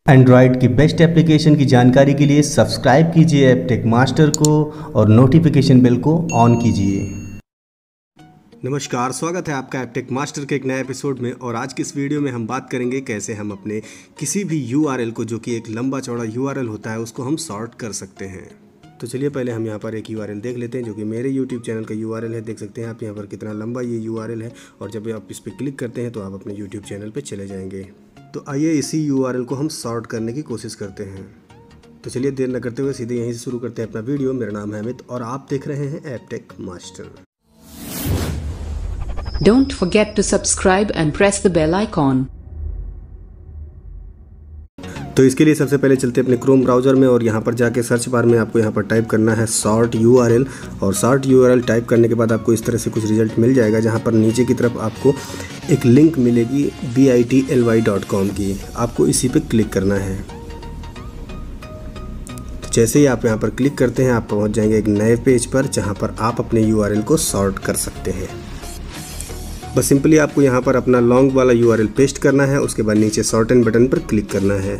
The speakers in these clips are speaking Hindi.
एंड्रॉयड की बेस्ट एप्लीकेशन की जानकारी के लिए सब्सक्राइब कीजिए एपटेक मास्टर को और नोटिफिकेशन बेल को ऑन कीजिए। नमस्कार, स्वागत है आपका एपटेक मास्टर के एक नए एपिसोड में। और आज की इस वीडियो में हम बात करेंगे कैसे हम अपने किसी भी यूआरएल को, जो कि एक लंबा चौड़ा यूआरएल होता है, उसको हम सॉर्ट कर सकते हैं। तो चलिए पहले हम यहाँ पर एक यूआरएल देख लेते हैं, जो कि मेरे यूट्यूब चैनल का यूआरएल है। देख सकते हैं आप यहाँ पर कितना लंबा ये यूआरएल है, और जब आप इस पर क्लिक करते हैं तो आप अपने यूट्यूब चैनल पर चले जाएंगे। तो आइए इसी यूआरएल को हम सॉर्ट करने की कोशिश करते हैं। तो चलिए देर न करते हुए सीधे यहीं से शुरू करते हैं अपना वीडियो। मेरा नाम है अमित और आप देख रहे हैं Aptech master. Don't forget to subscribe and press the bell icon. तो इसके लिए सबसे पहले चलते हैं अपने क्रोम ब्राउज़र में, और यहाँ पर जाके सर्च बार में आपको यहाँ पर टाइप करना है सॉर्ट यूआरएल। और सॉर्ट यूआरएल टाइप करने के बाद आपको इस तरह से कुछ रिजल्ट मिल जाएगा, जहाँ पर नीचे की तरफ आपको एक लिंक मिलेगी bitly.com की। आपको इसी पे क्लिक करना है। तो जैसे ही आप यहाँ पर क्लिक करते हैं आप पहुँच जाएंगे एक नए पेज पर, जहाँ पर आप अपने यूआरएल को सॉर्ट कर सकते हैं। बस सिंपली आपको यहाँ पर अपना लॉन्ग वाला यूआरएल पेस्ट करना है। उसके बाद नीचे सॉर्टेन बटन पर क्लिक करना है।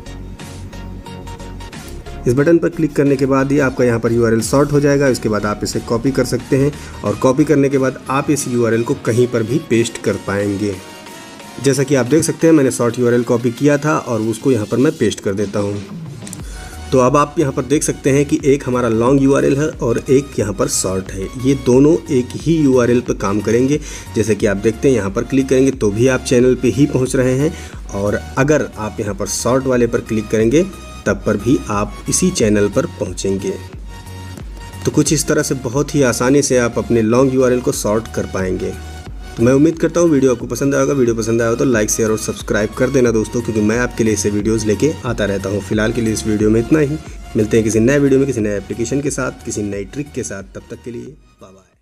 इस बटन पर क्लिक करने के बाद ही आपका यहाँ पर यूआरएल सॉर्ट हो जाएगा। इसके बाद आप इसे कॉपी कर सकते हैं, और कॉपी करने के बाद आप इस यूआरएल को कहीं पर भी पेस्ट कर पाएंगे। जैसा कि आप देख सकते हैं मैंने सॉर्ट यूआरएल कॉपी किया था, और उसको यहाँ पर मैं पेस्ट कर देता हूँ। तो अब आप यहाँ पर देख सकते हैं कि एक हमारा लॉन्ग यूआरएल है और एक यहाँ पर शॉर्ट है। ये दोनों एक ही यूआरएल पर काम करेंगे। जैसे कि आप देखते हैं यहाँ पर क्लिक करेंगे तो भी आप चैनल पे ही पहुँच रहे हैं, और अगर आप यहाँ पर शॉर्ट वाले पर क्लिक करेंगे तब पर भी आप इसी चैनल पर पहुँचेंगे। तो कुछ इस तरह से बहुत ही आसानी से आप अपने लॉन्ग यूआरएल को शॉर्ट कर पाएंगे। तो मैं उम्मीद करता हूँ वीडियो आपको पसंद आएगा। वीडियो पसंद आया हो तो लाइक, शेयर और सब्सक्राइब कर देना दोस्तों, क्योंकि मैं आपके लिए ऐसे वीडियोस लेके आता रहता हूँ। फिलहाल के लिए इस वीडियो में इतना ही। मिलते हैं किसी नए वीडियो में किसी नए एप्लीकेशन के साथ, किसी नई ट्रिक के साथ। तब तक के लिए बाय बाय।